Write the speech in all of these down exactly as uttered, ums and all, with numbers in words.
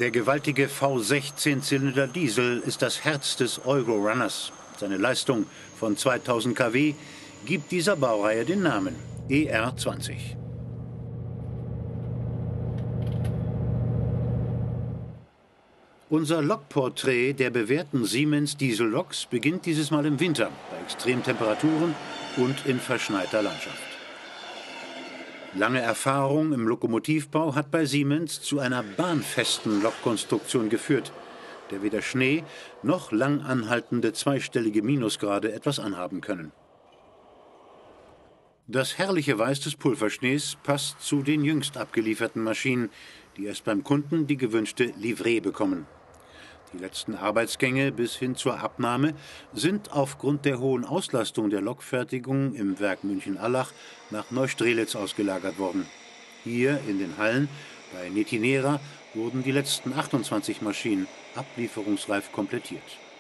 Der gewaltige V sechzehn Zylinder Diesel ist das Herz des Eurorunners. Seine Leistung von zweitausend Kilowatt gibt dieser Baureihe den Namen E R zwanzig. Unser Lokporträt der bewährten Siemens Dieselloks beginnt dieses Mal im Winter, bei Extremtemperaturen und in verschneiter Landschaft. Lange Erfahrung im Lokomotivbau hat bei Siemens zu einer bahnfesten Lokkonstruktion geführt, der weder Schnee noch lang anhaltende zweistellige Minusgrade etwas anhaben können. Das herrliche Weiß des Pulverschnees passt zu den jüngst abgelieferten Maschinen, die erst beim Kunden die gewünschte Livree bekommen. Die letzten Arbeitsgänge bis hin zur Abnahme sind aufgrund der hohen Auslastung der Lokfertigung im Werk München-Allach nach Neustrelitz ausgelagert worden. Hier in den Hallen bei Netinera wurden die letzten achtundzwanzig Maschinen ablieferungsreif komplettiert.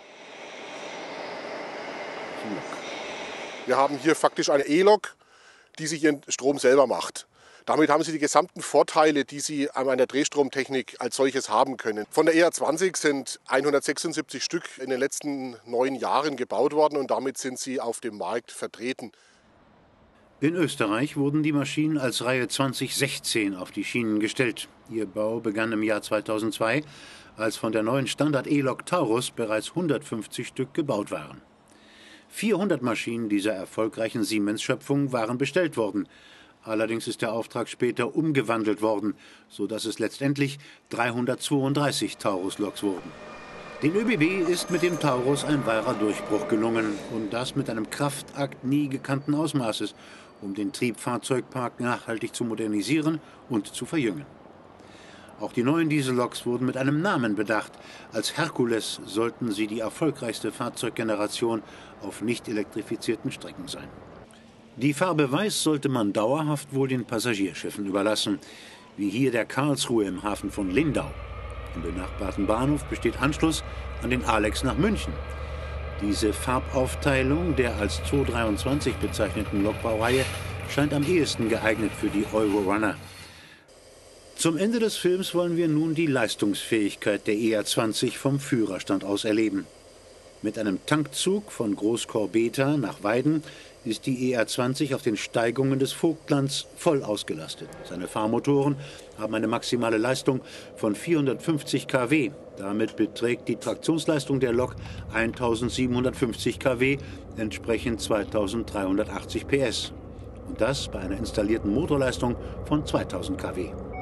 Wir haben hier faktisch eine E-Lok, die sich ihren Strom selber macht. Damit haben Sie die gesamten Vorteile, die Sie an der Drehstromtechnik als solches haben können. Von der E R zwanzig sind hundertsechsundsiebzig Stück in den letzten neun Jahren gebaut worden und damit sind sie auf dem Markt vertreten. In Österreich wurden die Maschinen als Reihe zwanzig sechzehn auf die Schienen gestellt. Ihr Bau begann im Jahr zweitausendzwei, als von der neuen Standard-E-Lok Taurus bereits hundertfünfzig Stück gebaut waren. vierhundert Maschinen dieser erfolgreichen Siemens-Schöpfung waren bestellt worden. Allerdings ist der Auftrag später umgewandelt worden, sodass es letztendlich dreihundertzweiunddreißig Taurus-Loks wurden. Den ÖBB ist mit dem Taurus ein wahrer Durchbruch gelungen und das mit einem Kraftakt nie gekannten Ausmaßes, um den Triebfahrzeugpark nachhaltig zu modernisieren und zu verjüngen. Auch die neuen Dieselloks wurden mit einem Namen bedacht. Als Herkules sollten sie die erfolgreichste Fahrzeuggeneration auf nicht elektrifizierten Strecken sein. Die Farbe Weiß sollte man dauerhaft wohl den Passagierschiffen überlassen, wie hier der Karlsruhe im Hafen von Lindau. Im benachbarten Bahnhof besteht Anschluss an den Alex nach München. Diese Farbaufteilung der als zweihundertdreiundzwanzig bezeichneten Lokbaureihe scheint am ehesten geeignet für die Eurorunner. Zum Ende des Films wollen wir nun die Leistungsfähigkeit der E R zwanzig vom Führerstand aus erleben. Mit einem Tankzug von Großkorbeta nach Weiden ist die E R zwanzig auf den Steigungen des Vogtlands voll ausgelastet. Seine Fahrmotoren haben eine maximale Leistung von vierhundertfünfzig Kilowatt. Damit beträgt die Traktionsleistung der Lok eintausendsiebenhundertfünfzig Kilowatt, entsprechend zweitausenddreihundertachtzig P S. Und das bei einer installierten Motorleistung von zweitausend Kilowatt.